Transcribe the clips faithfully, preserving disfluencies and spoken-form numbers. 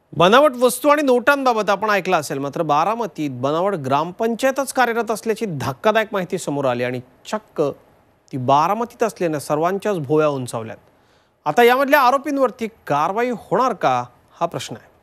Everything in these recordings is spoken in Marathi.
बनावट वस्तू आणि नोटांबाबत आपण ऐकलं असेल, मात्र बारामतीत बनावट ग्रामपंचायतच कार्यरत असल्याची धक्कादायक माहिती समोर आली आणि चक्क ती बारामतीत असल्याने सर्वांच्याच भोवया उंचावल्यात। आता यामधल्या आरोपींवरती कारवाई होणार का हा प्रश्न आहे।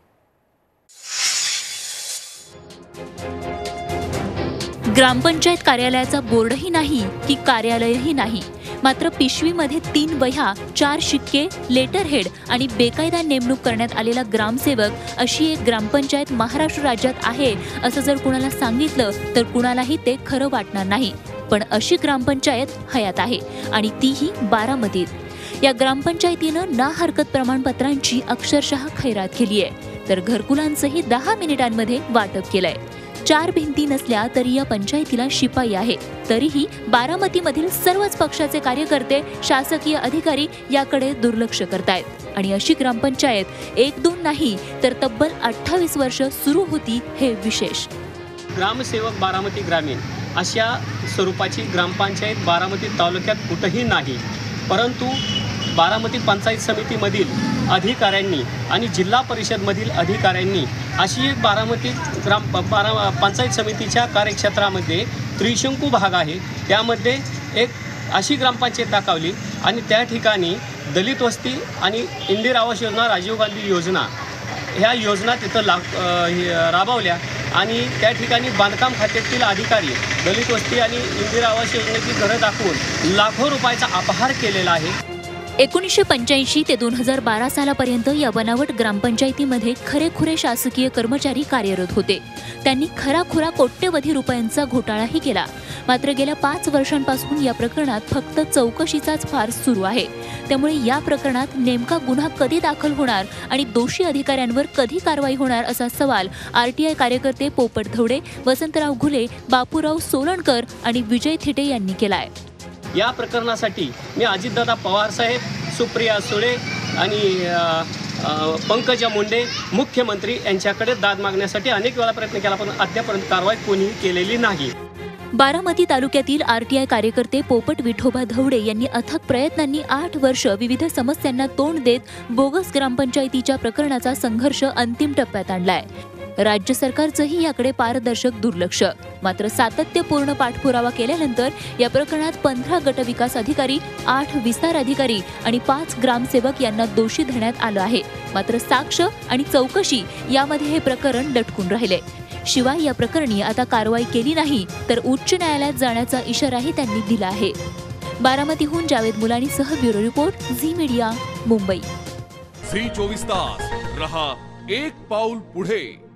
ग्रामपंचायत कार्यालयाचा बोर्डही नाही की कार्यालयही नाही, मात्र पिशवीमध्ये तीन वह्या, चार शिक्के, लेटर हेड आणि बेकायदा नेमणूक करण्यात आलेला ग्रामसेवक अशी एक ग्रामपंचायत महाराष्ट्र राज्यात आहे असं जर कुणाला सांगितलं तर कुणालाही ते खरं वाटणार नाही। पण अशी ग्रामपंचायत हयात आहे आणि तीही बारामतीत। या ग्रामपंचायतीनं ना हरकत प्रमाणपत्रांची अक्षरशः खैरात केली आहे, तर घरकुलांचंही दहा मिनिटांमध्ये वाटप केलंय। चार भिंती नसल्या तरी या पंचायतीला शिपाई आहे, तरीही बारामतीमधील सर्वच पक्षाचे कार्यकर्ते, शासकीय अधिकारी याकडे दुर्लक्ष करतायत आणि अशी ग्रामपंचायत एक दोन नाही तर तब्बल अठ्ठावीस वर्ष सुरू होती हे विशेष। ग्रामसेवक बारामती ग्रामीण अशा स्वरूपाची ग्रामपंचायत बारामती तालुक्यात कुठेही नाही, परंतु बारामती पंचायत समितीमधील अधिकाऱ्यांनी आणि जिल्हा परिषदमधील अधिकाऱ्यांनी अशी एक बारामती ग्राम बारा पंचायत समितीच्या कार्यक्षेत्रामध्ये त्रिशंकू भाग आहे, त्यामध्ये एक अशी ग्रामपंचायत दाखवली आणि त्या ठिकाणी दलित वस्ती आणि इंदिरा आवास योजना, राजीव गांधी योजना ह्या योजना तिथं ला राबवल्या आणि त्या ठिकाणी बांधकाम खात्यातील अधिकारी दलित वस्ती आणि इंदिरा आवास योजनेची घरं दाखवून लाखो रुपयाचा अपहार केलेला आहे। एकोणीसशे पंच्याऐंशी ते दोन हजार बारा सालापर्यंत या बनावट ग्रामपंचायतीमध्ये खरेखुरे शासकीय कर्मचारी कार्यरत होते। त्यांनी खराखुरा कोट्यवधी रुपयांचा घोटाळाही केला, मात्र गेल्या पाच वर्षांपासून या प्रकरणात फक्त चौकशीचाच फार्स सुरू आहे। त्यामुळे या प्रकरणात नेमका गुन्हा कधी दाखल होणार आणि दोषी अधिकाऱ्यांवर कधी कारवाई होणार असा सवाल आरटीआय कार्यकर्ते पोपट धवडे, वसंतराव घुले, बापूराव सोलणकर आणि विजय थिटे यांनी केलाय। या प्रकरणासाठी मी अजितदादा पवार साहेब, सुप्रिया सुळे आणि पंकजा मुंडे मुख्यमंत्री यांच्याकडे दाद मागण्यासाठी अनेक वेळा प्रयत्न केला, पण अद्यापर्यंत कारवाई कोणीही केलेली नाही। बारामती तालुक्यातील आरटीआय कार्यकर्ते पोपट विठोबा धवडे यांनी अथक प्रयत्नांनी आठ वर्ष विविध समस्यांना तोंड देत बोगस ग्रामपंचायतीच्या प्रकरणाचा संघर्ष अंतिम टप्प्यात आणलाय। राज्य सरकारचंही याकडे पारदर्शक दुर्लक्ष, मात्र सातत्यपूर्ण पाठपुरावा केल्यानंतर या प्रकरणात पंधरा गटविकास अधिकारी, आठ विस्तार अधिकारी आणि पाच ग्रामसेवक यांना दोषी धरण्यात आलं आहे। मात्र साक्ष आणि चौकशी यामध्ये हे प्रकरण लटकून राहिले। शिवाय या प्रकरणी आता कारवाई केली नाही तर उच्च न्यायालयात जाण्याचा इशाराही त्यांनी दिला आहे। बारामतीहून जावेद मुलानीसह bureau report, Zee Media, Mumbai. Zee चोवीस तास रहा एक पाऊल पुढे।